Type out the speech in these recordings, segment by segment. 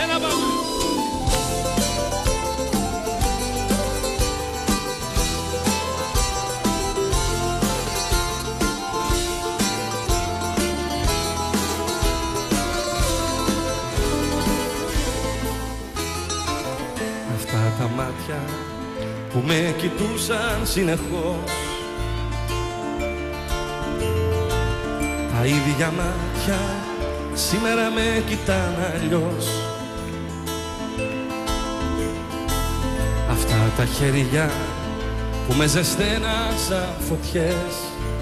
Έλα πάμε. Αυτά τα μάτια που με κοιτούσαν συνεχώς, τα ίδια μάτια σήμερα με κοιτάνε αλλιώς. Αυτά τα χέρια που με ζεσταίνασαν φωτιές,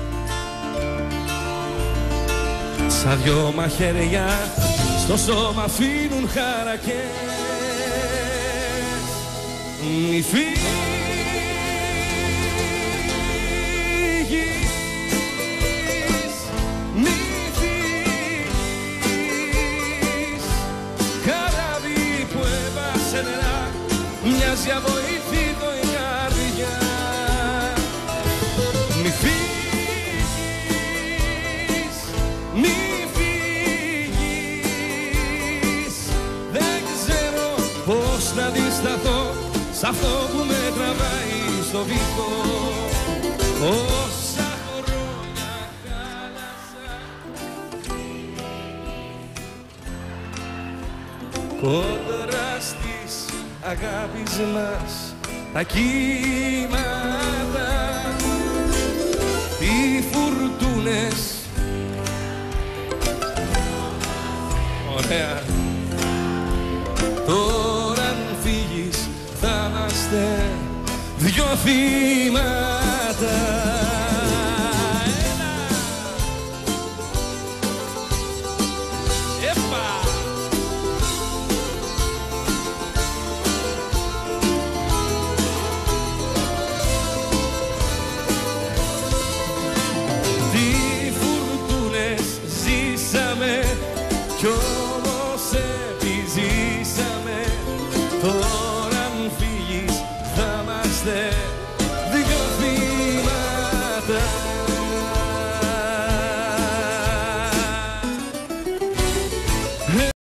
σαν δυο μαχαίρια στο σώμα αφήνουν χαρακές. Μη φύγεις, μη φύγεις, καράβι που έβασε νερά, μοιάζει αβοήθητο η καρδιά. Μη φύγεις, μη φύγεις, δεν ξέρω πώς να αντισταθώ σ' αυτό που με τραβάει στο βυθό. Όσα χρόνια χάλασα κόντρα στις αγάπης μας τα κύματα, οι φουρτούνες. Ωραία. Τώρα αν φύγεις θα είμαστε δυο θύματα. Έλα! Επα! Τι φουρτούνες ζήσαμε κι όμως